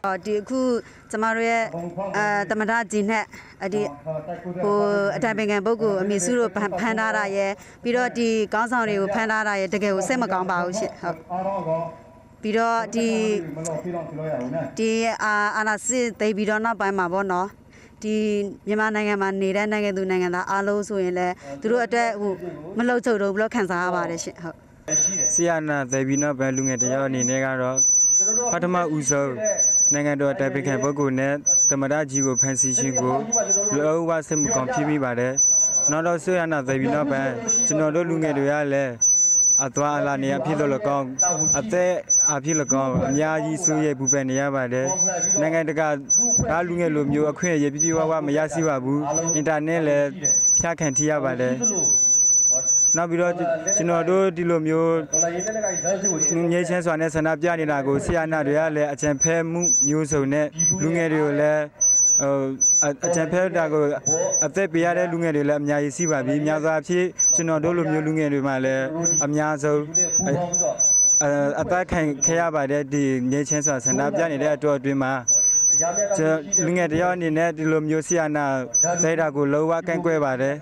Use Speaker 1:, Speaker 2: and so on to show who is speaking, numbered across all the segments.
Speaker 1: ဒီအခုကျမတို့ရဲ့သမ္မတကြီးနဲ့ဒီဟိုအတိုင်ပင်ခံပုဂ္ဂိုလ်အမေစုတို့ဖမ်းထားတာရဲ့ပြီးတော့ဒီကောင်းဆောင်တွေကိုဖမ်းထားတာရဲ့တကယ်ကိုစိတ်မကောင်းပါဘူးရှင်ဟုတ်ပြီးတော့ဒီအာနာစစ်သိပြီးတော့နောက်ပိုင်းမှာပေါ့နော်ဒီမြန်မာနိုင်ငံမှာနေတဲ့နိုင်ငံသူနိုင်ငံသားအားလုံးဆိုရင်လည်းသူတို့အတွက်ဟိုမလုံခြုံတော့ဘူးလို့ခံစားရပါတယ်ရှင်ဟုတ်
Speaker 2: ဆီယနာသိပြီးတော့ဘယ်လူငယ်တယောက်အနေနဲ့ကတော့ပထမဦးဆုံးနိုင်ငံတော်တိုင်ပင်ခံပုဂ္ဂိုလ်နဲ့သမ္မတကြီးကိုဖန်ဆီးခြင်းကိုလောဝစိတ်မကောင်းဖြစ်မိပါတယ်နောက်တော့ဆီယနာသိပြီးတော့ပဲကျွန်တော်တို့လူငယ်တွေကလည်းအသွားအလာနေရဖြစ်လို့ကောင်းအသက်အဖြစ်လို့ကောင်းအများကြီးဆိုရပူပန်နေရပါတယ်နိုင်ငံတကာဒါလူငယ်လိုမျိုးအခွင့်အရေးပြည့်ပြည့်ဝဝမရရှိပါဘူးအင်တာနက်လည်းဖြတ်ခံထိရပါတယ်နောက်ပြီးတော့ကျွန်တော်တို့ဒီလိုမျိုးငြိမ်းချမ်းစွာနဲ့ဆန္ဒပြနေတာကိုဆီယနာတွေကလည်းအကြံဖဲမှုမျိုးစုံနဲ့လူငယ်တွေကိုလည်းအကြံဖဲတာကိုအသက်ပေးရတဲ့လူငယ်တွေလည်းအများကြီးရှိပါပြီများစွာဖြင့်ကျွန်တော်တို့လိုမျိုးလူငယ်တွေမှလည်းအများဆုံးအသက်ခံခဲ့ရပါတယ်ဒီငြိမ်းချမ်းစွာဆန္ဒပြနေတဲ့အတော်အတွင်းမှာလူငယ်တယောက်အနေနဲ့ဒီလိုမျိုးဆီယနာဒိုက်တာကိုလောဝကန့်ကွက်ပါတယ်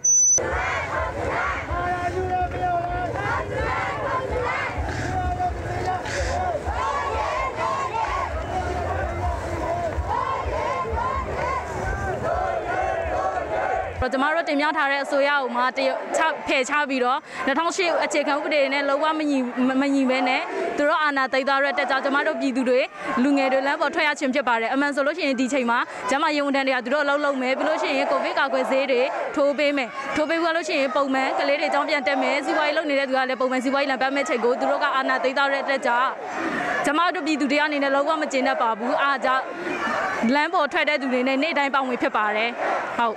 Speaker 3: ကျမတို့တင်ပြထားတဲ့အစိုးရကိုမှဖယ်ချပြီးတော့2008အခြေခံဥပဒေနဲ့လုံးဝမညီဘဲနဲ့သူတို့အာဏာသိမ်းသွားတဲ့တက်ကြောင့်ကျမတို့ပြည်သူတွေလူငယ်တွေလမ်းပေါ်ထွက်ရခြင်းဖြစ်ပါတယ်အမှန်ဆိုလို့ရှိရင်ဒီချိန်မှာကျမရုံတန်းတွေကသူတို့အလုပ်လုပ်မယ်ပြီးလို့ရှိရင်ကိုဗစ်ကာကွယ်ဆေးတွေထိုးပေးမယ်ထိုးပေးလို့ရှိရင်ပုံမှန်ကလေးတွေအကြောင်းပြန်တက်မယ်စီးပွားရေးလုပ်နေတဲ့သူကလည်းပုံမှန်စီးပွားရေးလမ်းပတ်မဲ့ချိန်ကိုသူတို့ကအာဏာသိမ်းသွားတဲ့တက်ကြောင့်ကျမတို့ပြည်သူတွေအနေနဲ့လုံးဝမကျေနပ်ပါဘူးအားကြောင့်လမ်းပေါ်ထွက်တဲ့သူတွေနဲ့နေ့တိုင်းပါဝင်ဖြစ်ပါတယ်ဟုတ်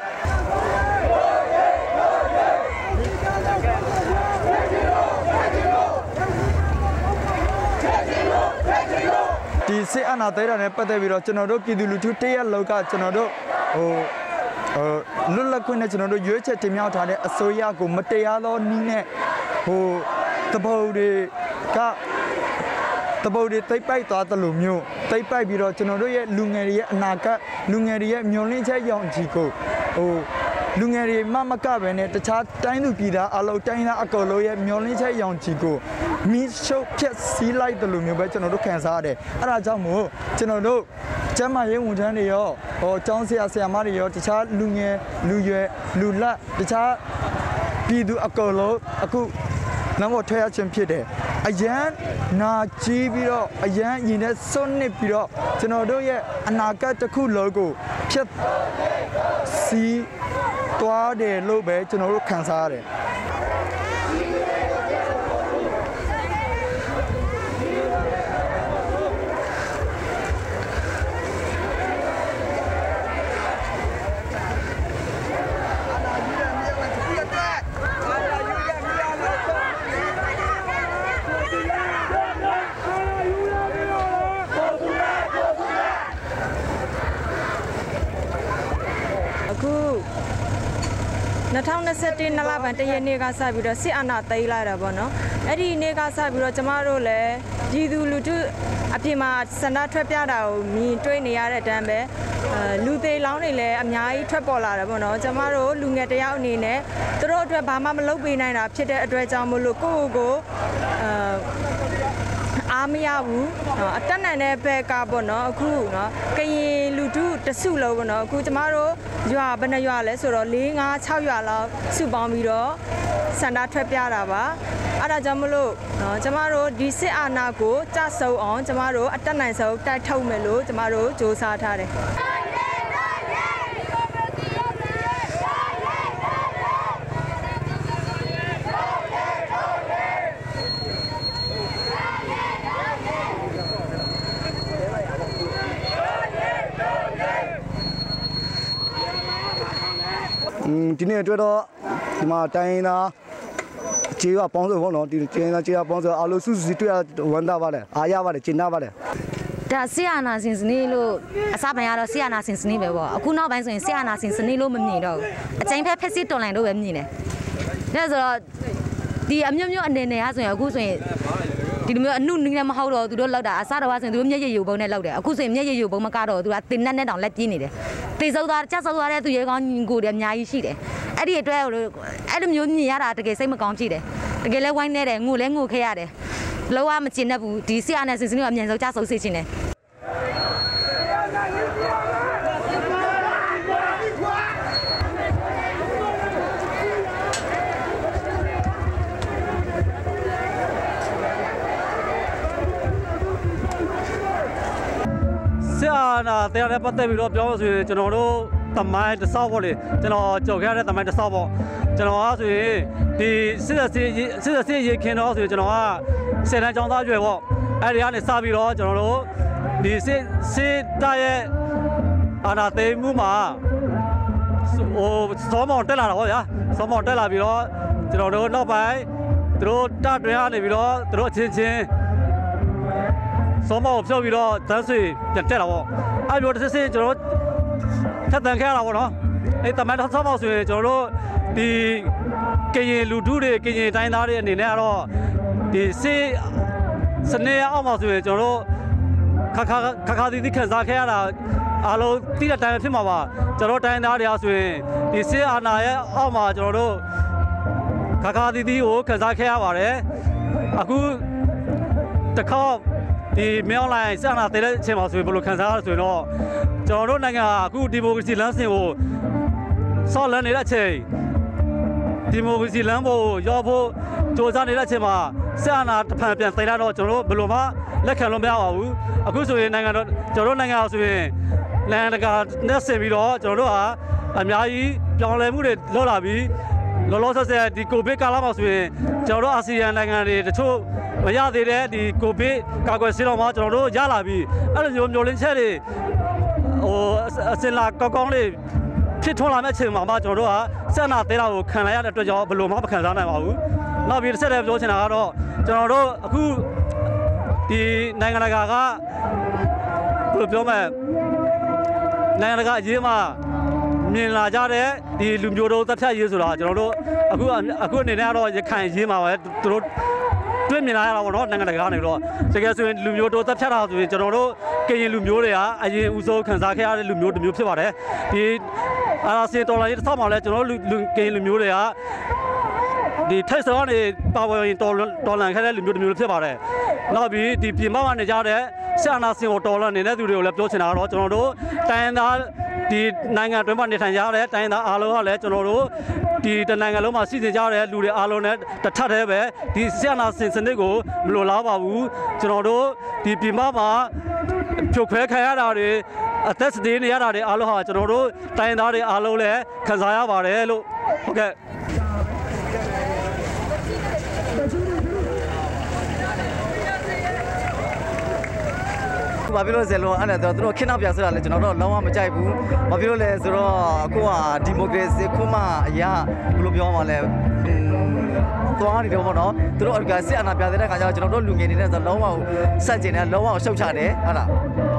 Speaker 4: ဒီစစ်အာဏာသိမ်းတာနဲ့ပတ်သက်ပြီးတော့ကျွန်တော်တို့ပြည်သူလူထုတရက်လောက်ကကျွန်တော်တို့လွတ်လပ်ခွင့်နဲ့ကျွန်တော်တို့ရွေးချယ်တင်မြှောက်ထားတဲ့အစိုးရကိုမတရားသောနည်းနဲ့တပုတ်တွေတိတ်ပိုက်သွားသလိုမျိုးတိတ်ပိုက်ပြီးတော့ကျွန်တော်တို့ရဲ့လူငယ်တွေရဲ့အနာဂတ်လူငယ်တွေရဲ့မျှော်လင့်ချက်ရောင်ကြီးကိုလူငယ်တွေမကပဲနဲ့တခြားတိုင်းသူပြည်သားအလုံးတိုင်းသားအကုန်လုံးရဲ့မျောလင်းချက်ရောင်ကြီးကိုမိရှုပ်ဖြက်စီးလိုက်တယ်လို့မျိုးပဲကျွန်တော်တို့ခံစားရတယ်အဲ့ဒါကြောင့်မို့ကျွန်တော်တို့ကျမ်းမာရေးဝန်ထမ်းတွေရောကျောင်းဆရာမတွေရောတခြားလူငယ်လူရွယ်လူလတ်တခြားပြည်သူအကုန်လုံးအခုနောက်တော့ထွက်ရခြင်းဖြစ်တယ်အရန်နာကြီးပြီးတော့အရန်ရင်နဲ့စွန့်နစ်ပြီးတော့ကျွန်တော်တို့ရဲ့အနာဂတ်တစ်ခုလုံးကိုဖြက်စီးသွားတယ်လို့ပဲကျွန်တော်တို့ခံစားရတယ်
Speaker 5: 2021နှစ်လပိုင်းတရက်နေ့ကစပြီးတော့စစ်အာဏာသိမ်းလိုက်တာပေါ့နော်အဲ့ဒီနေ့ကစပြီးတော့ကျမတို့လည်းပြည်သူလူထုအပြင်မှာဆန္ဒထွက်ပြတာကိုမြင်တွေ့နေရတဲ့အတန်းပဲလူသေးလောင်းတွေလည်းအများကြီးထွက်ပေါ်လာတယ်ပေါ့နော်ကျမတို့လူငယ်တယောက်အနေနဲ့သူတို့အတွက်ဘာမှမလုပ်ပေးနိုင်တာဖြစ်တဲ့အတွက်ကြောင့်မို့လို့ကိုအားမရဘူးအတက်နိုင်တဲ့ဘက်ကပေါ့နော်အခုနော်ကရင်လူထုတစုလုံးပေါ့နော်အခုကျမတို့ရွာဘယ်နှရွာလဲဆိုတော့4 5 6ရွာလောက်စုပေါင်းပြီးတော့ဆန္ဒထွက်ပြတာပါအဲ့ဒါကြောင့်မလို့နော်ကျမတို့ဒီစစ်အာဏာကိုကြဆုံအောင်ကျမတို့အတက်နိုင်ဆုံးတိုက်ထုတ်မယ်လို့ကျမတို့စ조사ထားတယ်
Speaker 4: ဒီနေ့အတွက်တော့ဒီမှာတိုင်းသားခြေရပေါင်းစုံပေါ့နော်ဒီတိုင်းသားခြေရပေါင်းစုံအားလုံးစုစုတွေ့ရဝန်တာပါတယ်အားရပါတယ်ကျင်နာပါတယ်
Speaker 1: ဒါဆီယနာစင်စနေလို့အစပိုင်းကတော့ဆီယနာစင်စနေပဲပေါ့အခုနောက်ပိုင်းဆိုရင်ဆီယနာစင်စနေလို့မမြင်တော့ဘူးအချိန်ဖက်ဖက်စစ်တွန်လိုင်းလို့ပဲမြင်တယ်ဒါဆိုတော့ဒီအမျိုးမျိုးအနေနဲ့ကဆိုရင်အခုဆိုရင်
Speaker 6: ဒီလိုမျိုးအနုနည်းနဲ့မဟုတ်တော့သူတို့လောက်တာအစားတော်ဆိုရင်သူတို့မျက်ရည်ယိုပုံနဲ့လောက်တယ်အခုဆိုရင်မျက်ရည်ယိုပုံမကတော့သူကတင်နဲ့တောင်လက်ပြင်းနေတယ်တေစောသွားကြက်စောသွားတဲ့သူရဲကောင်းကိုတယ်အများကြီးရှိတယ်အဲ့ဒီအတွက်အဲ့လိုမျိုးမြင်ရတာတကယ်စိတ်မကောင်းကြည့်တယ်တကယ်လဲဝိုင်းနေတယ်ငိုလဲငိုခဲ့ရတယ်လောကမကျင်တတ်ဘူးဒီဆရာနဲ့စင်စင်ကအမြန်ဆုံးကြဆုံးစေချင်တယ်
Speaker 7: ဆရာနာတရားနဲ့ပတ်သက်ပြီးတော့ပြောလို့ဆိုရင်ကျွန်တော်တို့တမိုင်းတစ်ဆောက်ပေါ့လေကျွန်တော်ကြော်ခဲ့တဲ့တမိုင်းတစ်ဆောက်ပေါ့ကျွန်တော်ကဆိုရင်ဒီစစ်စစ်ရေခင်တော့ဆိုရင်ကျွန်တော်က10တန်းကျောင်းသားရွယ်ပေါ့အဲ့ဒီကနေစပြီးတော့ကျွန်တော်တို့ဒီစစ်တပ်ရဲ့အာဏာသိမ်းမှုမှာဟိုစောမောင်တက်လာတာပေါ့ဗျာစောမောင်တက်လာပြီးတော့ကျွန်တော်တို့နောက်ပိုင်းသူတို့တပ်တွင်ကနေပြီးတော့သူတို့အချင်းချင်းစောမောင်ဖြုတ်ပြီးတော့တန်းဆွေပြန်တက်လာပေါ့အဲ့လိုတစ်စစ်ကျွန်တော်ထပ်တန်ခဲ့ရတာပေါ့နော်အဲ့တမန်တော်စောမောင်ဆိုရင်ကျွန်တော်တို့ဒီကရင်လူထုတွေကရင်တိုင်းသားတွေအနေနဲ့ကတော့ဒီစစ်စနေအောက်မှာဆိုရင်ကျွန်တော်တို့ခါသီးခံစားခဲ့ရတာအားလုံးတိတဲ့တိုင်းဖြစ်မှာပါကျွန်တော်တိုင်းသားတွေအားဆိုရင်ဒီစစ်အာဏာရဲ့အောက်မှာကျွန်တော်တို့ခါသီးကိုခံစားခဲ့ရပါတယ်အခုတစ်ခေါက်ဒီမြောင်းလိုက်စနာတဲ့အချိန်မှာဆိုရင်ဘယ်လိုခံစားရလဲဆိုရင်တော့ကျွန်တော်တို့နိုင်ငံအခုဒီမိုကရေစီလမ်းစဉ်ကိုဆော့လန်းနေတဲ့အချိန်ဒီမိုကရေစီလမ်းပေါ်ရောက်ဖို့ကြိုးစားနေတဲ့အချိန်မှာစနာတစ်ဖန်ပြန်သိလာတော့ကျွန်တော်တို့ဘယ်လိုမှလက်ခံလို့မရပါဘူးအခုဆိုရင်နိုင်ငံတော်ကျွန်တော်တို့နိုင်ငံဆိုရင်လန်တကာနဲ့ဆင်ပြီးတော့ကျွန်တော်တို့ဟာအများကြီးပြောင်းလဲမှုတွေလုပ်လာပြီးလောလောဆယ်ဒီကိုဗစ်ကာလမှာဆိုရင်ကျွန်တော်တို့အာဆီယံနိုင်ငံတွေတချို့မရသေးတဲ့ဒီကိုဗစ်ကာကွယ်ဆေးတော်မှာကျွန်တော်တို့ရလာပြီးအဲ့လိုမျိုးမျိုးလင်းချက်တွေဟိုအစင်လာကောင်းလေးဖြစ်ထွန်းလာမယ့်အချိန်မှာမှကျွန်တော်တို့ကစက်နာသေးတာကိုခံလိုက်ရတဲ့အတွက်ကြောင့်ဘယ်လိုမှမခံစားနိုင်ပါဘူးနောက်ပြီးတစ်ဆက်တည်းပြောချင်တာကတော့ကျွန်တော်တို့အခုဒီနိုင်ငံတကာကဘယ်လိုပြောမလဲနိုင်ငံတကာအရေးမှာမြင်လာကြတဲ့ဒီလူမျိုးတို့တပ်ဖြတ်ရေးဆိုတာကျွန်တော်တို့အခုအနေနဲ့ကတော့ရခိုင်ရေးမှာပဲသူတို့တွေ့မြင်လာရတာပေါ့နော်နိုင်ငံတကာကနေတော့တကယ်ဆိုရင်လူမျိုးတို့တပ်ဖြတ်တာဆိုရင်ကျွန်တော်တို့ကရင်လူမျိုးတွေကအရင်ဦးဆုံးခံစားခဲ့ရတဲ့လူမျိုးတစ်မျိုးဖြစ်ပါတယ်ဒီအာဆီဒေါ်လာရေးတစ်ဆောက်မှာလဲကျွန်တော်တို့ကရင်လူမျိုးတွေကဒီထိုက်စောကနေပါဝင်တော်လန်ခဲ့တဲ့လူမျိုးတစ်မျိုးဖြစ်ပါတယ်နောက်ပြီးဒီပြည်မကနေကြတဲ့ဆရာနာစင်ကိုတော်လန်နေတဲ့သူတွေကိုလည်းပြောချင်တာတော့ကျွန်တော်တို့တိုင်းသားဒီနိုင်ငံတွင်းမှာနေထိုင်ကြတဲ့တိုင်းသားအားလုံးကလည်းကျွန်တော်တို့ဒီတနိုင်ငံလုံးမှာစီစဉ်ကြတဲ့လူတွေအားလုံးနဲ့တထပ်တည်းပဲဒီဆရာနာစင်စနစ်ကိုမလိုလားပါဘူးကျွန်တော်တို့ဒီပြည်မမှာဖြုတ်ခွဲခံရတာတွေအသက်စသေးနေရတာတွေအားလုံးဟာကျွန်တော်တို့တိုင်းသားတွေအားလုံးလည်းခံစားရပါတယ်လို့ဟုတ်ကဲ့ဘာဖြစ်လို့လဲဆိုတော့အဲ့ဒါသူတို့ခင်းနောက်ပြဆိုတာလေကျွန်တော်တို့လုံးဝမကြိုက်ဘူးဘာဖြစ်လို့လဲဆိုတော့အခုကဒီမိုကရေစီခုမှအရာဘယ်လိုပြောမှလဲသွားနေတယ်ပေါ့နော်သူတို့အကစစ်အာဏာပြတဲ့ခါကျတော့ကျွန်တော်တို့လူငယ်တွေနဲ့ဆိုလုံးဝဆက်ကျင်တယ်လုံးဝရှုပ်ချတယ်ဟုတ်လား